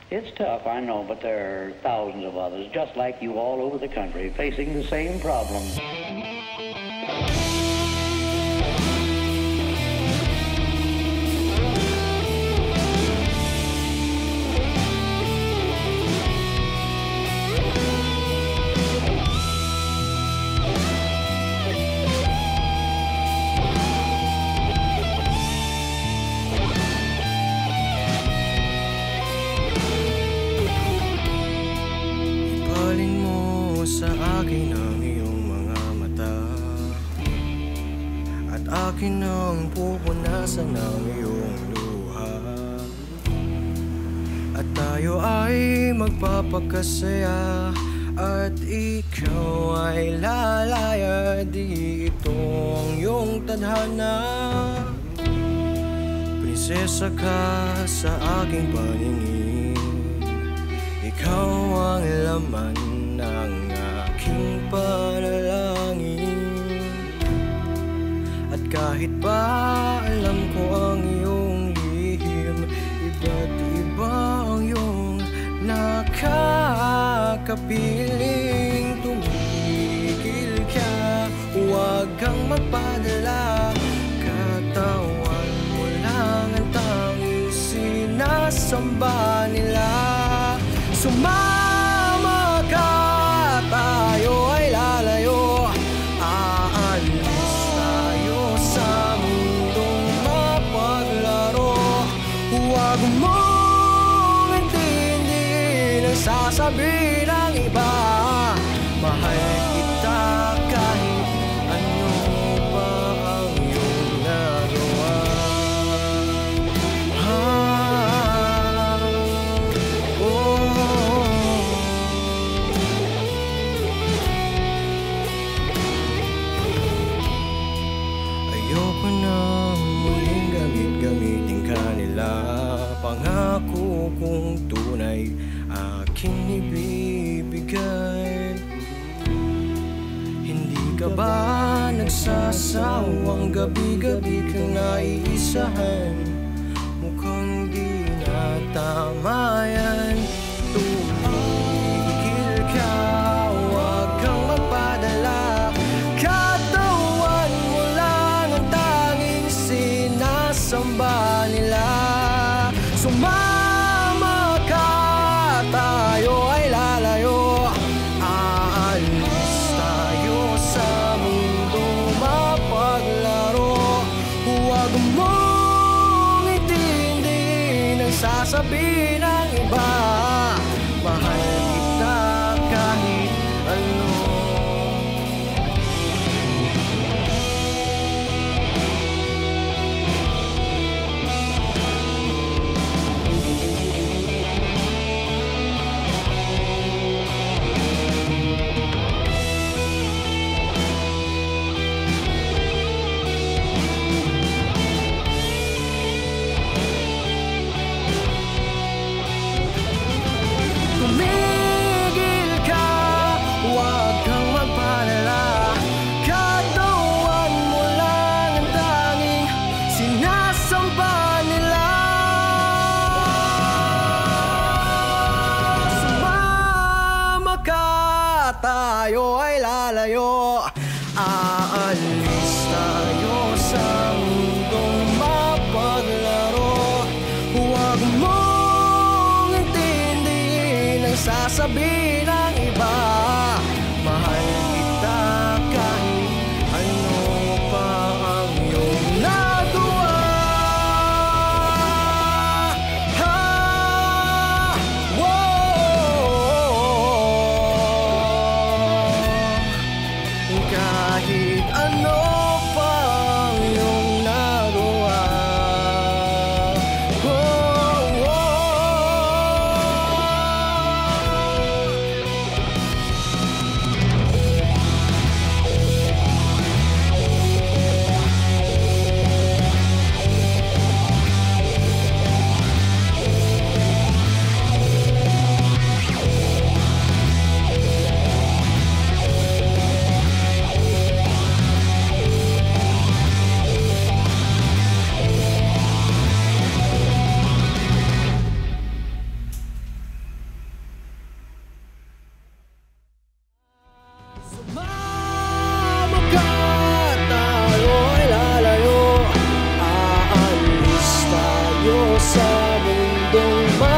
It's tough, I know, but there are thousands of others just like you all over the country facing the same problems. Akin ang iyong mga mata at akin ang pupunasan ng iyong luha, at tayo ay magpapakasaya at ikaw ay lalaya. Di ito ang iyong tadhana, prinsesa ka sa aking paningin. Ikaw ang laman ng aking panalangin, at kahit pa alam ko ang iyong lihim, iba't iba ang iyong nakakapiling. Tumigil ka, huwag kang magpadala, katawan mo lang ang tanging sinasamba nila. Sumama ka, tayo ay lalayo, aalis tayo sa mundong mapaglaro. Huwag mong intindihin ang sasabihin ng iba, mahal kita kahit ano pa ang iyong nagawa. Pangako kong tunay aking ibibigay. Hindi ka ba nagsasawang gabi-gabi kang naiisahan? Mukhang di na tama yan. Tumigil ka, huwag kang magpadala, katawan mo lang ang tanging sinasamba nila. Sumama ka, tayo ay lalayo, aalis tayo sa mundong mapaglaro. Huwag mong intindihin ang sasabihin ng iba, mahal kita kahit ano. Tayo ay lalayo, aalis tayo sa mundong mapaglaro. Huwag mong intindihin ang sasabihin ng iba, mahal kita kahit ano pa ang iyong nagawa. Kahit ano pa ang iyong nagawa. iyong